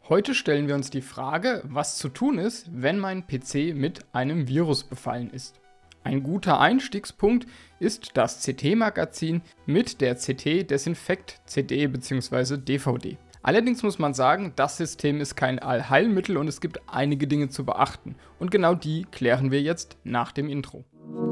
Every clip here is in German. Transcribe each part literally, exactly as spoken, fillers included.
Heute stellen wir uns die Frage, was zu tun ist, wenn mein P C mit einem Virus befallen ist. Ein guter Einstiegspunkt ist das C T-Magazin mit der C T-Desinfect C D bzw. D V D. Allerdings muss man sagen, das System ist kein Allheilmittel und es gibt einige Dinge zu beachten. Und genau die klären wir jetzt nach dem Intro.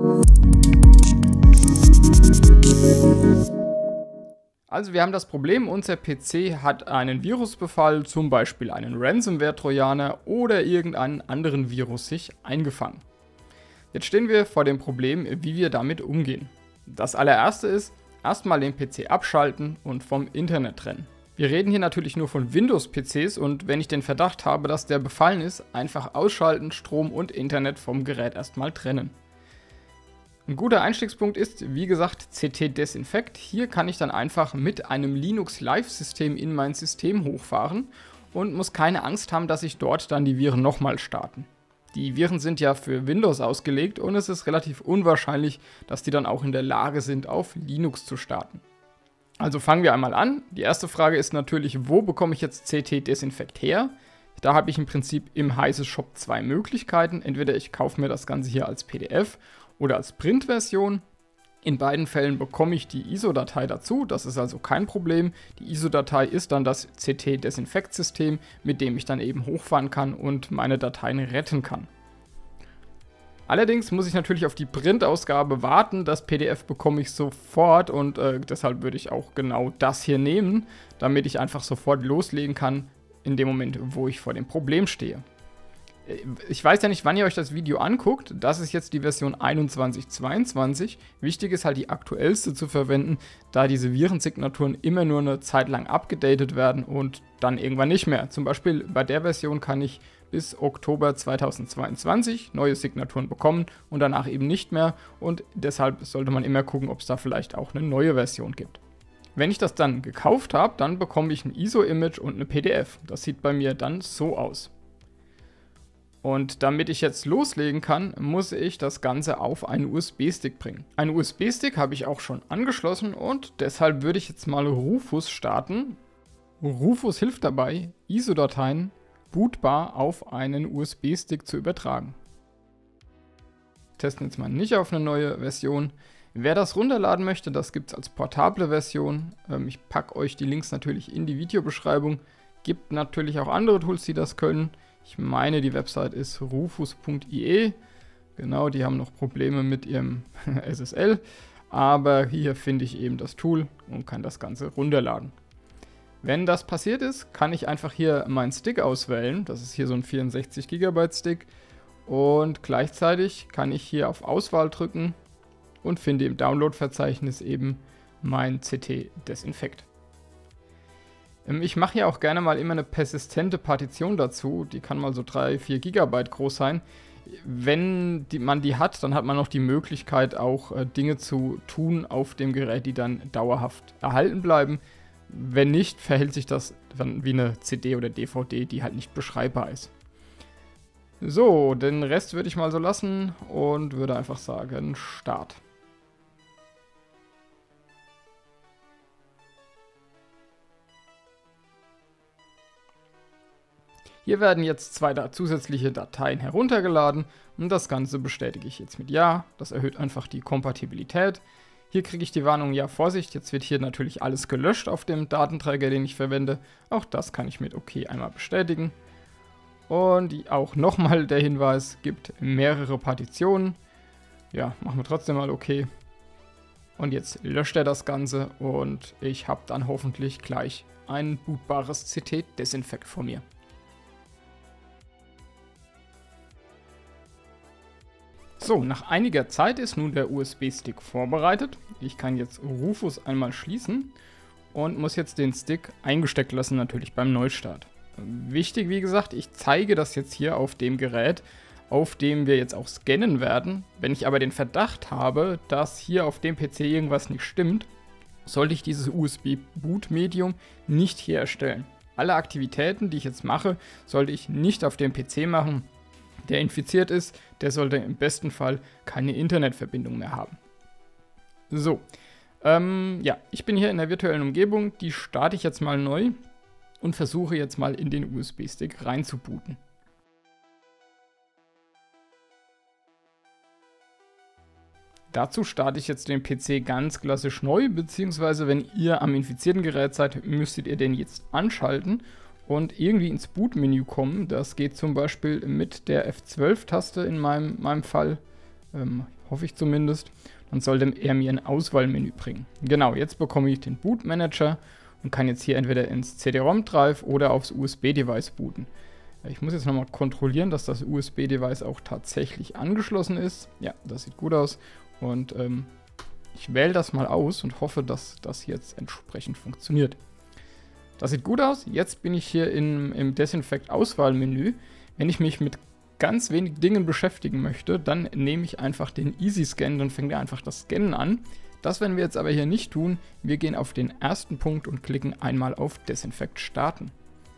Also wir haben das Problem, unser P C hat einen Virusbefall, zum Beispiel einen Ransomware-Trojaner oder irgendeinen anderen Virus sich eingefangen. Jetzt stehen wir vor dem Problem, wie wir damit umgehen. Das allererste ist, erstmal den P C abschalten und vom Internet trennen. Wir reden hier natürlich nur von Windows-P Cs und wenn ich den Verdacht habe, dass der befallen ist, einfach ausschalten, Strom und Internet vom Gerät erstmal trennen. Ein guter Einstiegspunkt ist, wie gesagt, C T-Desinfect. Hier kann ich dann einfach mit einem Linux-Live-System in mein System hochfahren und muss keine Angst haben, dass sich dort dann die Viren nochmal starten. Die Viren sind ja für Windows ausgelegt und es ist relativ unwahrscheinlich, dass die dann auch in der Lage sind, auf Linux zu starten. Also fangen wir einmal an. Die erste Frage ist natürlich, wo bekomme ich jetzt C T-Desinfect her? Da habe ich im Prinzip im Heise Shop zwei Möglichkeiten. Entweder ich kaufe mir das Ganze hier als P D F oder als Printversion. In beiden Fällen bekomme ich die I S O-Datei dazu, das ist also kein Problem. Die I S O-Datei ist dann das C T-Desinfect-System, mit dem ich dann eben hochfahren kann und meine Dateien retten kann. Allerdings muss ich natürlich auf die Printausgabe warten, das P D F bekomme ich sofort und äh, deshalb würde ich auch genau das hier nehmen, damit ich einfach sofort loslegen kann, in dem Moment, wo ich vor dem Problem stehe. Ich weiß ja nicht, wann ihr euch das Video anguckt. Das ist jetzt die Version einundzwanzig zweiundzwanzig. Wichtig ist halt die aktuellste zu verwenden, da diese Virensignaturen immer nur eine Zeit lang abgedatet werden und dann irgendwann nicht mehr. Zum Beispiel bei der Version kann ich bis Oktober zweitausendzweiundzwanzig neue Signaturen bekommen und danach eben nicht mehr. Und deshalb sollte man immer gucken, ob es da vielleicht auch eine neue Version gibt. Wenn ich das dann gekauft habe, dann bekomme ich ein I S O-Image und eine P D F. Das sieht bei mir dann so aus. Und damit ich jetzt loslegen kann, muss ich das Ganze auf einen U S B-Stick bringen. Einen U S B-Stick habe ich auch schon angeschlossen und deshalb würde ich jetzt mal Rufus starten. Rufus hilft dabei, I S O-Dateien bootbar auf einen U S B-Stick zu übertragen. Wir testen jetzt mal nicht auf eine neue Version. Wer das runterladen möchte, das gibt es als portable Version. Ähm, ich packe euch die Links natürlich in die Videobeschreibung. Gibt natürlich auch andere Tools, die das können. Ich meine, die Website ist rufus punkt I E. Genau, die haben noch Probleme mit ihrem S S L. Aber hier finde ich eben das Tool und kann das Ganze runterladen. Wenn das passiert ist, kann ich einfach hier meinen Stick auswählen. Das ist hier so ein vierundsechzig Gigabyte Stick. Und gleichzeitig kann ich hier auf Auswahl drücken und finde im Download-Verzeichnis eben mein C T-Desinfect. Ich mache hier auch gerne mal immer eine persistente Partition dazu, die kann mal so drei bis vier Gigabyte groß sein. Wenn die, man die hat, dann hat man noch die Möglichkeit auch äh, Dinge zu tun auf dem Gerät, die dann dauerhaft erhalten bleiben. Wenn nicht, verhält sich das dann wie eine C D oder D V D, die halt nicht beschreibbar ist. So, den Rest würde ich mal so lassen und würde einfach sagen Start. Hier werden jetzt zwei zusätzliche Dateien heruntergeladen und das Ganze bestätige ich jetzt mit Ja. Das erhöht einfach die Kompatibilität. Hier kriege ich die Warnung, ja Vorsicht, jetzt wird hier natürlich alles gelöscht auf dem Datenträger, den ich verwende. Auch das kann ich mit OK einmal bestätigen. Und auch nochmal der Hinweis, gibt mehrere Partitionen. Ja, machen wir trotzdem mal OK. Und jetzt löscht er das Ganze und ich habe dann hoffentlich gleich ein bootbares C T-Desinfect vor mir. So, nach einiger Zeit ist nun der U S B-Stick vorbereitet. Ich kann jetzt Rufus einmal schließen und muss jetzt den Stick eingesteckt lassen, natürlich beim Neustart. Wichtig, wie gesagt, ich zeige das jetzt hier auf dem Gerät, auf dem wir jetzt auch scannen werden. Wenn ich aber den Verdacht habe, dass hier auf dem P C irgendwas nicht stimmt, sollte ich dieses U S B-Boot-Medium nicht hier erstellen. Alle Aktivitäten, die ich jetzt mache, sollte ich nicht auf dem P C machen. Der infiziert ist, der sollte im besten Fall keine Internetverbindung mehr haben. So, ähm, ja, ich bin hier in der virtuellen Umgebung, die starte ich jetzt mal neu. und versuche jetzt mal in den U S B-Stick reinzubooten. Dazu starte ich jetzt den P C ganz klassisch neu, beziehungsweise wenn ihr am infizierten Gerät seid, müsstet ihr den jetzt anschalten und irgendwie ins Bootmenü kommen. Das geht zum Beispiel mit der F zwölf Taste in meinem, meinem Fall, ähm, hoffe ich zumindest. Dann sollte er mir ein Auswahlmenü bringen. Genau, jetzt bekomme ich den Bootmanager und kann jetzt hier entweder ins C D-ROM-Drive oder aufs U S B-Device booten. Ich muss jetzt nochmal kontrollieren, dass das U S B-Device auch tatsächlich angeschlossen ist. Ja, das sieht gut aus. Und ähm, ich wähle das mal aus und hoffe, dass das jetzt entsprechend funktioniert. Das sieht gut aus. Jetzt bin ich hier in, im Desinfect-Auswahlmenü. Wenn ich mich mit ganz wenig Dingen beschäftigen möchte, dann nehme ich einfach den Easy Scan, dann fängt er einfach das Scannen an. Das werden wir jetzt aber hier nicht tun. Wir gehen auf den ersten Punkt und klicken einmal auf Desinfect starten.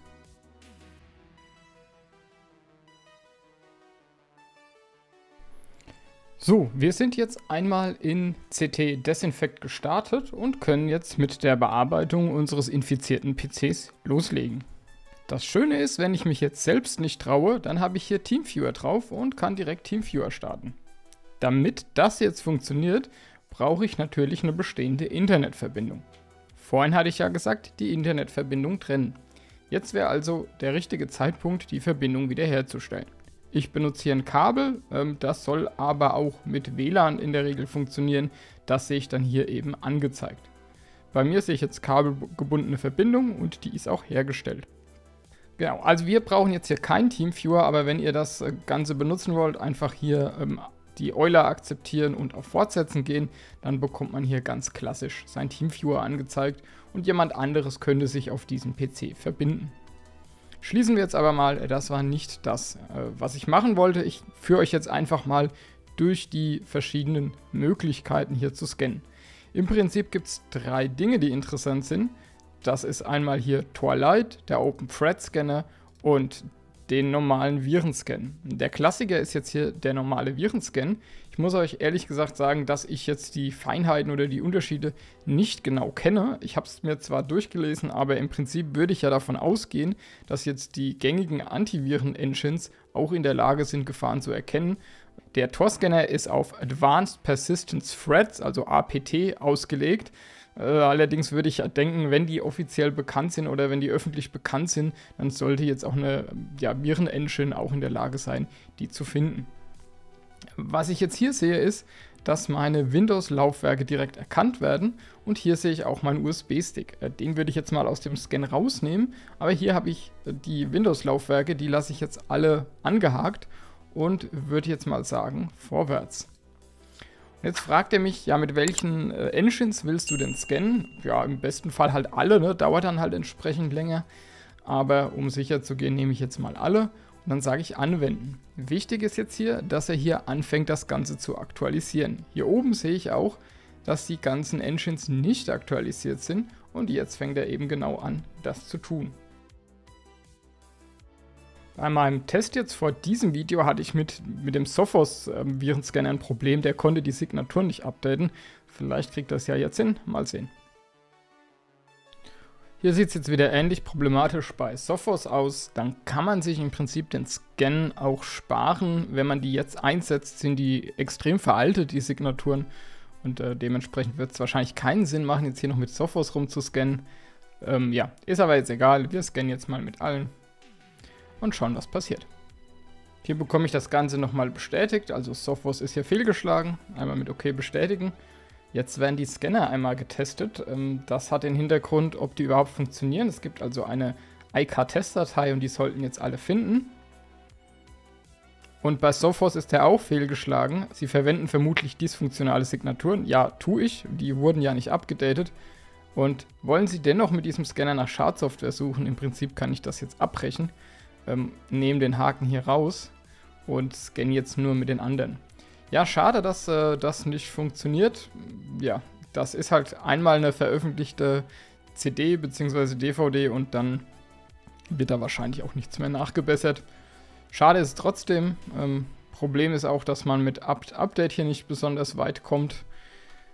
So, wir sind jetzt einmal in C T Desinfect gestartet und können jetzt mit der Bearbeitung unseres infizierten P Cs loslegen. Das Schöne ist, wenn ich mich jetzt selbst nicht traue, dann habe ich hier TeamViewer drauf und kann direkt TeamViewer starten. Damit das jetzt funktioniert, brauche ich natürlich eine bestehende Internetverbindung. Vorhin hatte ich ja gesagt, die Internetverbindung trennen. Jetzt wäre also der richtige Zeitpunkt, die Verbindung wiederherzustellen. Ich benutze hier ein Kabel, ähm, das soll aber auch mit W L A N in der Regel funktionieren. Das sehe ich dann hier eben angezeigt. Bei mir sehe ich jetzt kabelgebundene Verbindung und die ist auch hergestellt. Genau, also wir brauchen jetzt hier keinen TeamViewer, aber wenn ihr das Ganze benutzen wollt, einfach hier ähm, die Euler akzeptieren und auf Fortsetzen gehen, dann bekommt man hier ganz klassisch sein TeamViewer angezeigt und jemand anderes könnte sich auf diesen P C verbinden. Schließen wir jetzt aber mal, das war nicht das, was ich machen wollte. Ich führe euch jetzt einfach mal durch die verschiedenen Möglichkeiten hier zu scannen. Im Prinzip gibt es drei Dinge, die interessant sind. Das ist einmal hier Tor Lite, der Open Thread Scanner und den normalen Virenscan. Der Klassiker ist jetzt hier der normale Virenscan. Ich muss euch ehrlich gesagt sagen, dass ich jetzt die Feinheiten oder die Unterschiede nicht genau kenne. Ich habe es mir zwar durchgelesen, aber im Prinzip würde ich ja davon ausgehen, dass jetzt die gängigen Antiviren-Engines auch in der Lage sind, Gefahren zu erkennen. Der Tor-Scanner ist auf Advanced Persistence Threats, also A P T, ausgelegt. Äh, allerdings würde ich denken, wenn die offiziell bekannt sind oder wenn die öffentlich bekannt sind, dann sollte jetzt auch eine ja, Viren-Engine auch in der Lage sein, die zu finden. Was ich jetzt hier sehe, ist, dass meine Windows-Laufwerke direkt erkannt werden und hier sehe ich auch meinen U S B-Stick. Äh, den würde ich jetzt mal aus dem Scan rausnehmen, aber hier habe ich äh, die Windows-Laufwerke, die lasse ich jetzt alle angehakt und würde jetzt mal sagen, vorwärts. Jetzt fragt er mich, ja, mit welchen äh, Engines willst du denn scannen? Ja, im besten Fall halt alle, ne? Dauert dann halt entsprechend länger. Aber um sicher zu gehen, nehme ich jetzt mal alle und dann sage ich anwenden. Wichtig ist jetzt hier, dass er hier anfängt, das Ganze zu aktualisieren. Hier oben sehe ich auch, dass die ganzen Engines nicht aktualisiert sind und jetzt fängt er eben genau an, das zu tun. Bei meinem Test jetzt vor diesem Video hatte ich mit, mit dem Sophos-Virenscanner ein Problem, der konnte die Signatur nicht updaten. Vielleicht kriegt das ja jetzt hin, mal sehen. Hier sieht es jetzt wieder ähnlich problematisch bei Sophos aus. Dann kann man sich im Prinzip den Scan auch sparen. Wenn man die jetzt einsetzt, sind die extrem veraltet, die Signaturen. Und äh, dementsprechend wird es wahrscheinlich keinen Sinn machen, jetzt hier noch mit Sophos rumzuscannen. Ähm, ja, ist aber jetzt egal. Wir scannen jetzt mal mit allen und schauen, was passiert. Hier bekomme ich das Ganze nochmal bestätigt, also Sophos ist hier fehlgeschlagen, einmal mit OK bestätigen. Jetzt werden die Scanner einmal getestet, das hat den Hintergrund, ob die überhaupt funktionieren. Es gibt also eine I K-Test-Datei und die sollten jetzt alle finden. Und bei Sophos ist der auch fehlgeschlagen, sie verwenden vermutlich dysfunktionale Signaturen. Ja, tue ich, die wurden ja nicht abgedatet. Und wollen Sie dennoch mit diesem Scanner nach Schadsoftware suchen, im Prinzip kann ich das jetzt abbrechen. Ähm, nehme den Haken hier raus und scanne jetzt nur mit den anderen. Ja, schade, dass äh, das nicht funktioniert. Ja, das ist halt einmal eine veröffentlichte C D bzw. D V D und dann wird da wahrscheinlich auch nichts mehr nachgebessert. Schade ist es trotzdem. Ähm, Problem ist auch, dass man mit Up Update hier nicht besonders weit kommt.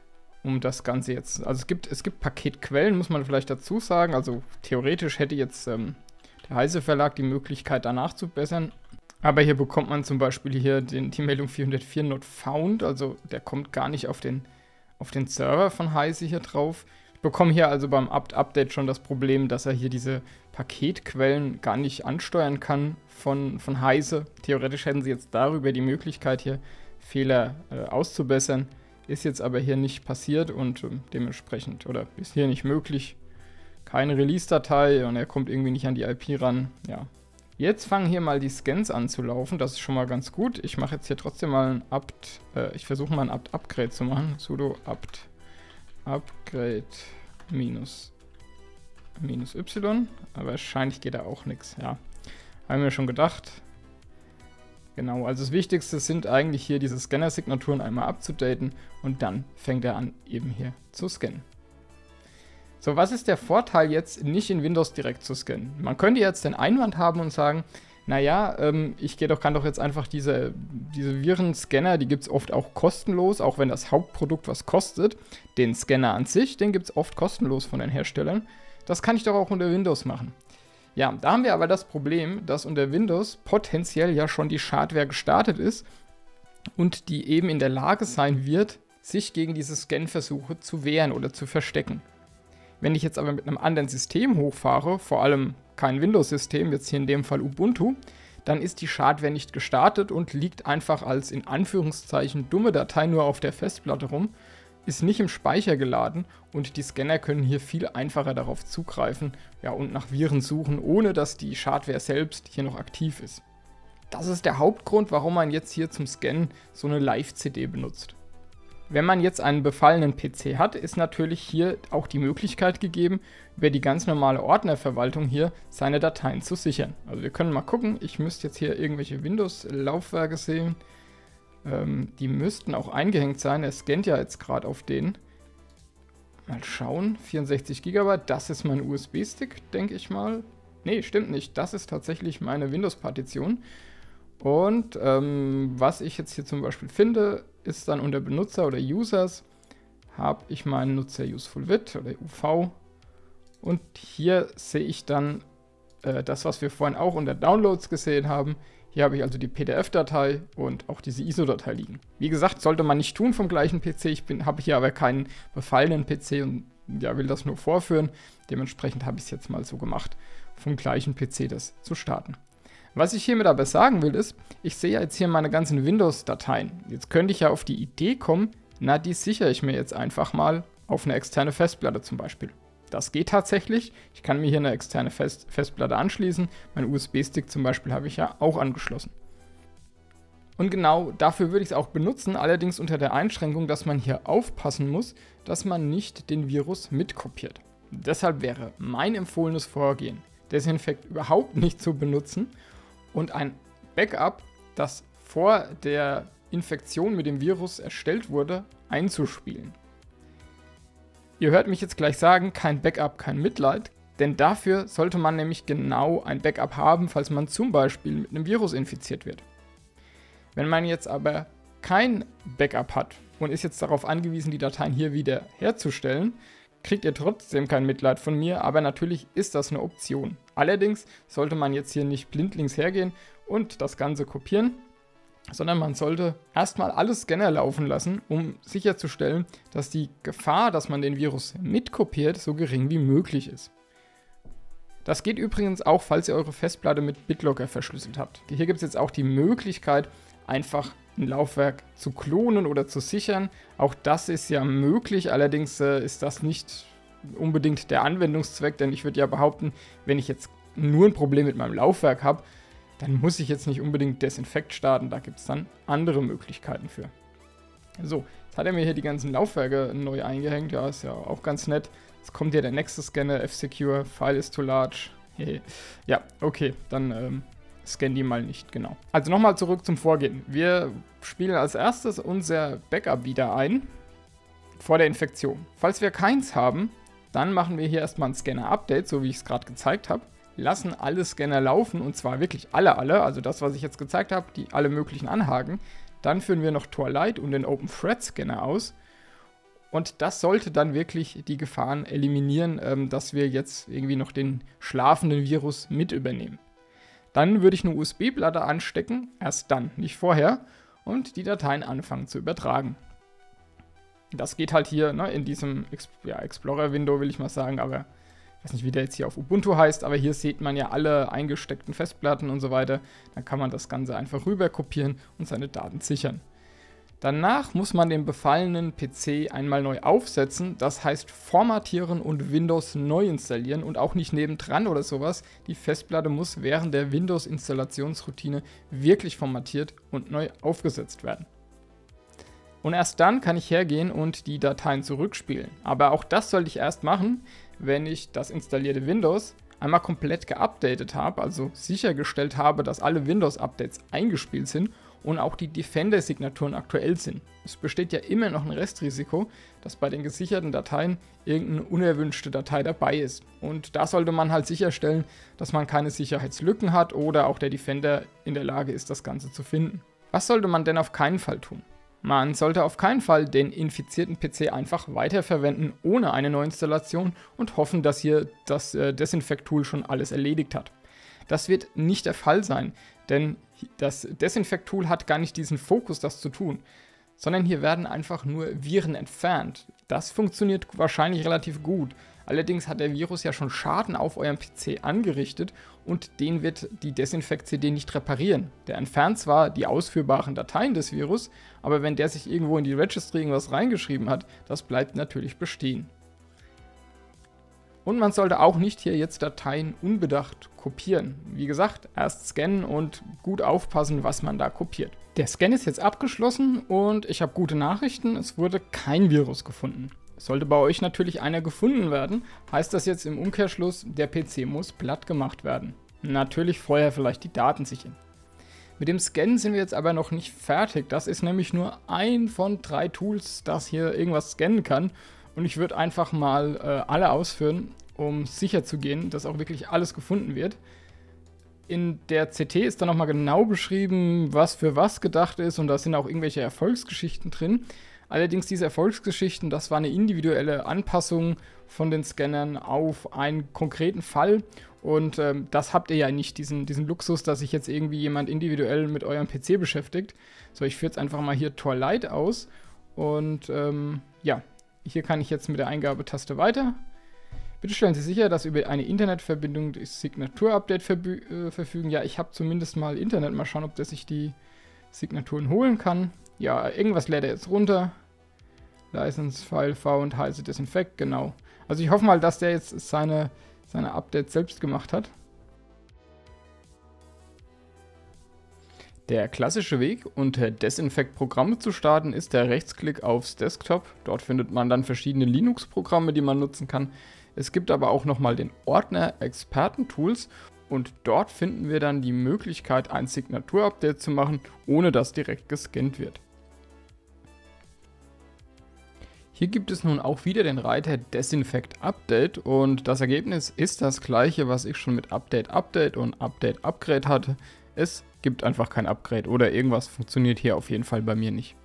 um das Ganze jetzt, also es gibt, es gibt Paketquellen, muss man vielleicht dazu sagen, also theoretisch hätte jetzt ähm, der Heise Verlag die Möglichkeit, danach zu bessern, aber hier bekommt man zum Beispiel hier den, die Meldung vierhundertvier not found, also der kommt gar nicht auf den, auf den Server von Heise hier drauf. Ich bekomme hier also beim apt-Update schon das Problem, dass er hier diese Paketquellen gar nicht ansteuern kann von, von Heise. Theoretisch hätten sie jetzt darüber die Möglichkeit, hier Fehler äh, auszubessern. Ist jetzt aber hier nicht passiert und äh, dementsprechend, oder ist hier nicht möglich. Keine Release-Datei und er kommt irgendwie nicht an die I P ran. Ja. Jetzt fangen hier mal die Scans an zu laufen. Das ist schon mal ganz gut. Ich mache jetzt hier trotzdem mal ein apt, äh, ich versuche mal ein apt-Upgrade zu machen. Sudo apt upgrade minus, minus y. Aber wahrscheinlich geht da auch nichts. Ja, haben wir schon gedacht. Genau, also das Wichtigste sind eigentlich hier diese Scanner-Signaturen einmal abzudaten und dann fängt er an, eben hier zu scannen. So, was ist der Vorteil jetzt, nicht in Windows direkt zu scannen? Man könnte jetzt den Einwand haben und sagen, naja, ähm, ich gehe doch, kann doch jetzt einfach diese, diese Virenscanner, die gibt es oft auch kostenlos, auch wenn das Hauptprodukt was kostet. Den Scanner an sich, den gibt es oft kostenlos von den Herstellern. Das kann ich doch auch unter Windows machen. Ja, da haben wir aber das Problem, dass unter Windows potenziell ja schon die Schadware gestartet ist und die eben in der Lage sein wird, sich gegen diese Scan-Versuche zu wehren oder zu verstecken. Wenn ich jetzt aber mit einem anderen System hochfahre, vor allem kein Windows-System, jetzt hier in dem Fall Ubuntu, dann ist die Schadware nicht gestartet und liegt einfach als in Anführungszeichen dumme Datei nur auf der Festplatte rum, ist nicht im Speicher geladen und die Scanner können hier viel einfacher darauf zugreifen, ja, und nach Viren suchen, ohne dass die Schadware selbst hier noch aktiv ist. Das ist der Hauptgrund, warum man jetzt hier zum Scannen so eine Live-C D benutzt. Wenn man jetzt einen befallenen P C hat, ist natürlich hier auch die Möglichkeit gegeben, über die ganz normale Ordnerverwaltung hier seine Dateien zu sichern. Also wir können mal gucken, ich müsste jetzt hier irgendwelche Windows-Laufwerke sehen. Ähm, die müssten auch eingehängt sein, er scannt ja jetzt gerade auf den. Mal schauen, vierundsechzig Gigabyte, das ist mein U S B-Stick, denke ich mal. Nee, stimmt nicht, das ist tatsächlich meine Windows-Partition. Und ähm, was ich jetzt hier zum Beispiel finde, ist dann unter Benutzer oder Users, habe ich meinen Nutzer usefulvid oder U V. Und hier sehe ich dann äh, das, was wir vorhin auch unter Downloads gesehen haben. Hier habe ich also die P D F-Datei und auch diese I S O-Datei liegen. Wie gesagt, sollte man nicht tun vom gleichen P C. Ich habe hier aber keinen befallenen P C und ja, will das nur vorführen. Dementsprechend habe ich es jetzt mal so gemacht, vom gleichen P C das zu starten. Was ich hiermit aber sagen will, ist, ich sehe jetzt hier meine ganzen Windows-Dateien. Jetzt könnte ich ja auf die Idee kommen, na, die sichere ich mir jetzt einfach mal auf eine externe Festplatte zum Beispiel. Das geht tatsächlich. Ich kann mir hier eine externe Fest Festplatte anschließen. Mein U S B-Stick zum Beispiel habe ich ja auch angeschlossen. Und genau dafür würde ich es auch benutzen, allerdings unter der Einschränkung, dass man hier aufpassen muss, dass man nicht den Virus mitkopiert. Deshalb wäre mein empfohlenes Vorgehen, Desinfect überhaupt nicht zu benutzen und ein Backup, das vor der Infektion mit dem Virus erstellt wurde, einzuspielen. Ihr hört mich jetzt gleich sagen, kein Backup, kein Mitleid, denn dafür sollte man nämlich genau ein Backup haben, falls man zum Beispiel mit einem Virus infiziert wird. Wenn man jetzt aber kein Backup hat und ist jetzt darauf angewiesen, die Dateien hier wieder herzustellen, kriegt ihr trotzdem kein Mitleid von mir, aber natürlich ist das eine Option. Allerdings sollte man jetzt hier nicht blindlings hergehen und das Ganze kopieren, sondern man sollte erstmal alle Scanner laufen lassen, um sicherzustellen, dass die Gefahr, dass man den Virus mitkopiert, so gering wie möglich ist. Das geht übrigens auch, falls ihr eure Festplatte mit BitLocker verschlüsselt habt. Hier gibt es jetzt auch die Möglichkeit, einfach ein Laufwerk zu klonen oder zu sichern. Auch das ist ja möglich, allerdings äh, ist das nicht unbedingt der Anwendungszweck, denn ich würde ja behaupten, wenn ich jetzt nur ein Problem mit meinem Laufwerk habe, dann muss ich jetzt nicht unbedingt Desinfect starten, da gibt es dann andere Möglichkeiten für. So, jetzt hat er mir hier die ganzen Laufwerke neu eingehängt, ja, ist ja auch ganz nett. Jetzt kommt hier der nächste Scanner, F-Secure, File is too large. Ja, okay, dann ähm, scan die mal nicht, genau. Also nochmal zurück zum Vorgehen. Wir spielen als erstes unser Backup wieder ein, vor der Infektion. Falls wir keins haben, dann machen wir hier erstmal ein Scanner-Update, so wie ich es gerade gezeigt habe. Lassen alle Scanner laufen, und zwar wirklich alle, alle, also das, was ich jetzt gezeigt habe, die alle möglichen anhaken. Dann führen wir noch Tor Lite und den Open Thread Scanner aus. Und das sollte dann wirklich die Gefahren eliminieren, ähm, dass wir jetzt irgendwie noch den schlafenden Virus mit übernehmen. Dann würde ich eine U S B-Platte anstecken, erst dann, nicht vorher, und die Dateien anfangen zu übertragen. Das geht halt hier ne, in diesem Ex ja, Explorer-Window, will ich mal sagen, aber ich weiß nicht, wie der jetzt hier auf Ubuntu heißt, aber hier sieht man ja alle eingesteckten Festplatten und so weiter. Dann kann man das Ganze einfach rüber kopieren und seine Daten sichern. Danach muss man den befallenen P C einmal neu aufsetzen, das heißt formatieren und Windows neu installieren und auch nicht nebendran oder sowas. Die Festplatte muss während der Windows-Installationsroutine wirklich formatiert und neu aufgesetzt werden. Und erst dann kann ich hergehen und die Dateien zurückspielen. Aber auch das sollte ich erst machen, wenn ich das installierte Windows einmal komplett geupdatet habe, also sichergestellt habe, dass alle Windows-Updates eingespielt sind und auch die Defender-Signaturen aktuell sind. Es besteht ja immer noch ein Restrisiko, dass bei den gesicherten Dateien irgendeine unerwünschte Datei dabei ist. Und da sollte man halt sicherstellen, dass man keine Sicherheitslücken hat oder auch der Defender in der Lage ist, das Ganze zu finden. Was sollte man denn auf keinen Fall tun? Man sollte auf keinen Fall den infizierten P C einfach weiterverwenden ohne eine Neuinstallation und hoffen, dass hier das äh, Desinfect-Tool schon alles erledigt hat. Das wird nicht der Fall sein, denn das Desinfect-Tool hat gar nicht diesen Fokus, das zu tun, sondern hier werden einfach nur Viren entfernt. Das funktioniert wahrscheinlich relativ gut. Allerdings hat der Virus ja schon Schaden auf eurem P C angerichtet und den wird die Desinfect-C D nicht reparieren. Der entfernt zwar die ausführbaren Dateien des Virus, aber wenn der sich irgendwo in die Registry irgendwas reingeschrieben hat, das bleibt natürlich bestehen. Und man sollte auch nicht hier jetzt Dateien unbedacht kopieren. Wie gesagt, erst scannen und gut aufpassen, was man da kopiert. Der Scan ist jetzt abgeschlossen und ich habe gute Nachrichten, es wurde kein Virus gefunden. Sollte bei euch natürlich einer gefunden werden, heißt das jetzt im Umkehrschluss, der P C muss platt gemacht werden. Natürlich vorher vielleicht die Daten sichern. Mit dem Scannen sind wir jetzt aber noch nicht fertig. Das ist nämlich nur ein von drei Tools, das hier irgendwas scannen kann. Und ich würde einfach mal äh, alle ausführen, um sicher zu gehen, dass auch wirklich alles gefunden wird. In der C T ist dann nochmal genau beschrieben, was für was gedacht ist und da sind auch irgendwelche Erfolgsgeschichten drin. Allerdings diese Erfolgsgeschichten, das war eine individuelle Anpassung von den Scannern auf einen konkreten Fall und ähm, das habt ihr ja nicht, diesen, diesen Luxus, dass sich jetzt irgendwie jemand individuell mit eurem P C beschäftigt. So, ich führe jetzt einfach mal hier Tor Lite aus und ähm, ja, hier kann ich jetzt mit der Eingabetaste weiter. Bitte stellen Sie sicher, dass über eine Internetverbindung das Signatur-Update äh, verfügen. Ja, ich habe zumindest mal Internet. Mal schauen, ob der sich die Signaturen holen kann. Ja, irgendwas lädt er jetzt runter. License, File, Found, heiße Desinfect, genau. Also ich hoffe mal, dass der jetzt seine, seine Updates selbst gemacht hat. Der klassische Weg, unter Desinfect Programme zu starten, ist der Rechtsklick aufs Desktop. Dort findet man dann verschiedene Linux-Programme, die man nutzen kann. Es gibt aber auch nochmal den Ordner Experten-Tools und dort finden wir dann die Möglichkeit, ein Signatur-Update zu machen, ohne dass direkt gescannt wird. Hier gibt es nun auch wieder den Reiter Desinfect Update und das Ergebnis ist das gleiche, was ich schon mit Update Update und Update Upgrade hatte. Es gibt einfach kein Upgrade oder irgendwas funktioniert hier auf jeden Fall bei mir nicht.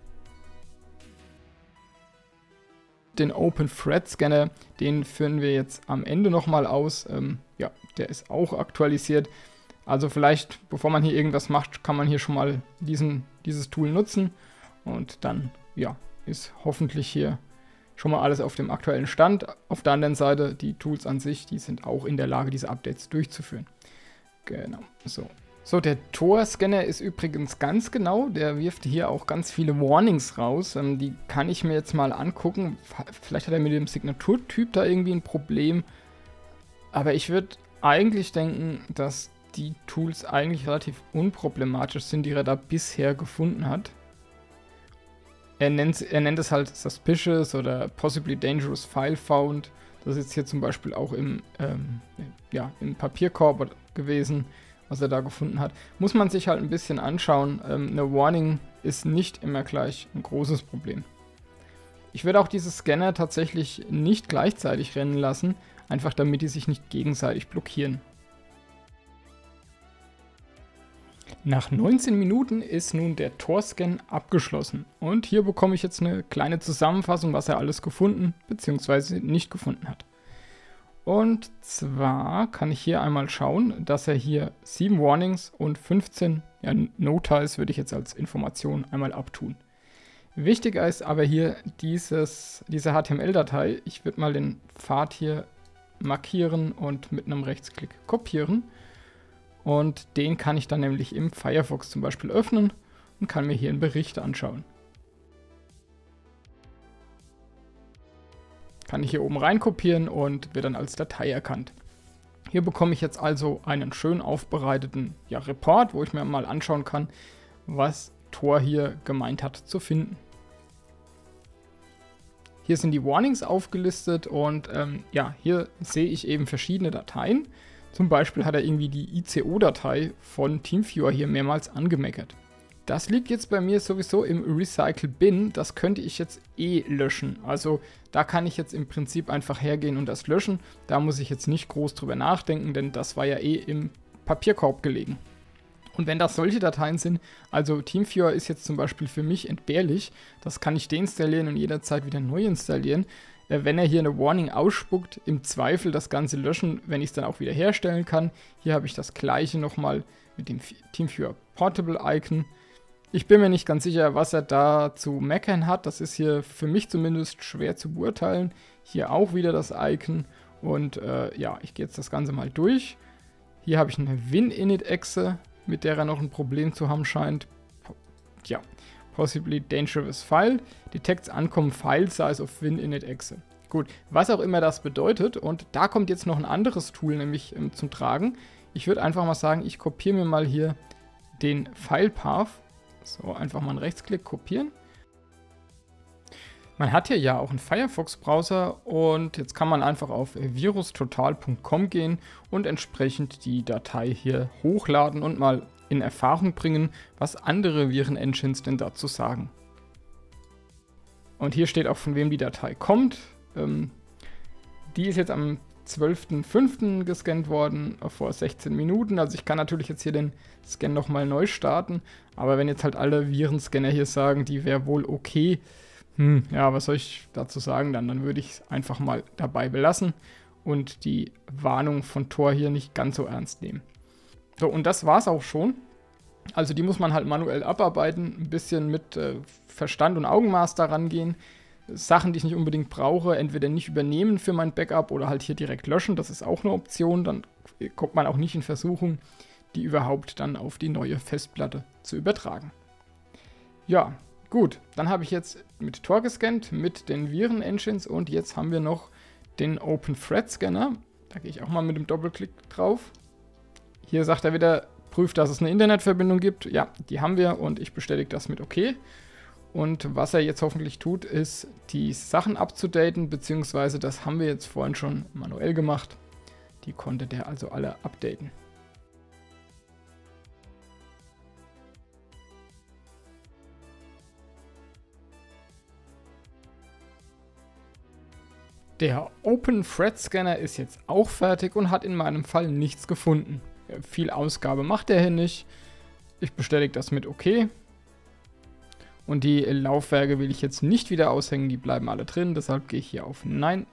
Den Open Thread Scanner, den führen wir jetzt am Ende nochmal aus. Ähm, ja, der ist auch aktualisiert. Also vielleicht, bevor man hier irgendwas macht, kann man hier schon mal diesen, dieses Tool nutzen. Und dann, ja, ist hoffentlich hier schon mal alles auf dem aktuellen Stand. Auf der anderen Seite, die Tools an sich, die sind auch in der Lage, diese Updates durchzuführen. Genau, so. So, der Tor-Scanner ist übrigens ganz genau, der wirft hier auch ganz viele Warnings raus, ähm, die kann ich mir jetzt mal angucken. Vielleicht hat er mit dem Signaturtyp da irgendwie ein Problem, aber ich würde eigentlich denken, dass die Tools eigentlich relativ unproblematisch sind, die er da bisher gefunden hat. Er nennt, er nennt es halt Suspicious oder Possibly Dangerous File Found, das ist jetzt hier zum Beispiel auch im, ähm, ja, im Papierkorb gewesen, was er da gefunden hat. Muss man sich halt ein bisschen anschauen. Ähm, eine Warning ist nicht immer gleich ein großes Problem. Ich werde auch diese Scanner tatsächlich nicht gleichzeitig rennen lassen, einfach damit die sich nicht gegenseitig blockieren. Nach neunzehn Minuten ist nun der Tor-Scan abgeschlossen und hier bekomme ich jetzt eine kleine Zusammenfassung, was er alles gefunden bzw. nicht gefunden hat. Und zwar kann ich hier einmal schauen, dass er hier sieben Warnings und fünfzehn ja, No-Ties würde ich jetzt als Information einmal abtun. Wichtiger ist aber hier dieses, diese H T M L-Datei. Ich würde mal den Pfad hier markieren und mit einem Rechtsklick kopieren. Und den kann ich dann nämlich im Firefox zum Beispiel öffnen und kann mir hier einen Bericht anschauen. Kann ich hier oben rein kopieren und wird dann als Datei erkannt. Hier bekomme ich jetzt also einen schön aufbereiteten ja, Report, wo ich mir mal anschauen kann, was Tor hier gemeint hat zu finden. Hier sind die Warnings aufgelistet und ähm, ja, hier sehe ich eben verschiedene Dateien. Zum Beispiel hat er irgendwie die I C O-Datei von TeamViewer hier mehrmals angemeckert. Das liegt jetzt bei mir sowieso im Recycle-Bin, das könnte ich jetzt eh löschen. Also da kann ich jetzt im Prinzip einfach hergehen und das löschen. Da muss ich jetzt nicht groß drüber nachdenken, denn das war ja eh im Papierkorb gelegen. Und wenn das solche Dateien sind, also TeamViewer ist jetzt zum Beispiel für mich entbehrlich, das kann ich deinstallieren und jederzeit wieder neu installieren. Wenn er hier eine Warning ausspuckt, im Zweifel das Ganze löschen, wenn ich es dann auch wieder herstellen kann. Hier habe ich das gleiche nochmal mit dem TeamViewer Portable Icon. Ich bin mir nicht ganz sicher, was er da zu meckern hat. Das ist hier für mich zumindest schwer zu beurteilen. Hier auch wieder das Icon. Und äh, ja, ich gehe jetzt das Ganze mal durch. Hier habe ich eine WinInit-Exe, mit der er noch ein Problem zu haben scheint. Ja. Possibly dangerous file, detects uncommon file size of WinInit-Exe. Gut, was auch immer das bedeutet, und da kommt jetzt noch ein anderes Tool nämlich ähm, zum Tragen. Ich würde einfach mal sagen, ich kopiere mir mal hier den File-Path. So, einfach mal einen Rechtsklick kopieren. Man hat hier ja auch einen Firefox-Browser und jetzt kann man einfach auf virustotal punkt com gehen und entsprechend die Datei hier hochladen und mal in Erfahrung bringen, was andere Viren-Engines denn dazu sagen. Und hier steht auch, von wem die Datei kommt. Ähm, die ist jetzt am zwölften fünften gescannt worden, vor sechzehn Minuten. Also ich kann natürlich jetzt hier den Scan nochmal neu starten. Aber wenn jetzt halt alle Virenscanner hier sagen, die wäre wohl okay, hm, ja, was soll ich dazu sagen dann? Dann würde ich es einfach mal dabei belassen und die Warnung von Tor hier nicht ganz so ernst nehmen. So, und das war's auch schon. Also die muss man halt manuell abarbeiten, ein bisschen mit äh, Verstand und Augenmaß daran gehen. Sachen, die ich nicht unbedingt brauche, entweder nicht übernehmen für mein Backup oder halt hier direkt löschen. Das ist auch eine Option. Dann kommt man auch nicht in Versuchung, die überhaupt dann auf die neue Festplatte zu übertragen. Ja, gut. Dann habe ich jetzt mit Tor gescannt, mit den Viren-Engines und jetzt haben wir noch den Open-Thread-Scanner. Da gehe ich auch mal mit dem Doppelklick drauf. Hier sagt er wieder, prüft, dass es eine Internetverbindung gibt. Ja, die haben wir und ich bestätige das mit OK. Und was er jetzt hoffentlich tut, ist, die Sachen abzudaten, beziehungsweise das haben wir jetzt vorhin schon manuell gemacht. Die konnte der also alle updaten. Der Open Thread Scanner ist jetzt auch fertig und hat in meinem Fall nichts gefunden. Viel Ausgabe macht er hier nicht. Ich bestätige das mit OK. Und die Laufwerke will ich jetzt nicht wieder aushängen, die bleiben alle drin. Deshalb gehe ich hier auf Nein.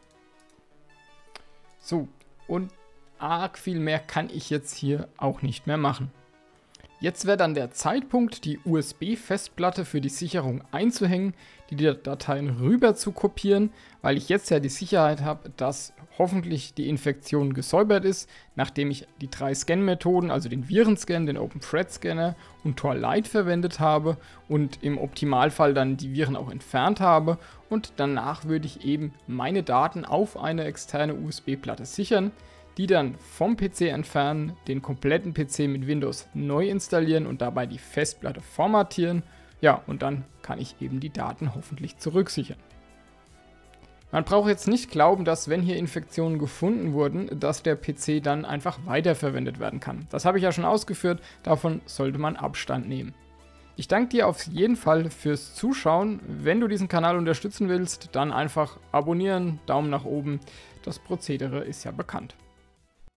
So, und arg viel mehr kann ich jetzt hier auch nicht mehr machen. Jetzt wäre dann der Zeitpunkt, die U S B-Festplatte für die Sicherung einzuhängen, die Dateien rüber zu kopieren, weil ich jetzt ja die Sicherheit habe, dass hoffentlich die Infektion gesäubert ist, nachdem ich die drei Scan-Methoden, also den Virenscan, den Open-Thread-Scanner und Tor Lite verwendet habe und im Optimalfall dann die Viren auch entfernt habe. Und danach würde ich eben meine Daten auf eine externe U S B-Platte sichern, die dann vom P C entfernen, den kompletten P C mit Windows neu installieren und dabei die Festplatte formatieren. Ja, und dann kann ich eben die Daten hoffentlich zurücksichern. Man braucht jetzt nicht glauben, dass, wenn hier Infektionen gefunden wurden, dass der P C dann einfach weiterverwendet werden kann. Das habe ich ja schon ausgeführt, davon sollte man Abstand nehmen. Ich danke dir auf jeden Fall fürs Zuschauen. Wenn du diesen Kanal unterstützen willst, dann einfach abonnieren, Daumen nach oben. Das Prozedere ist ja bekannt.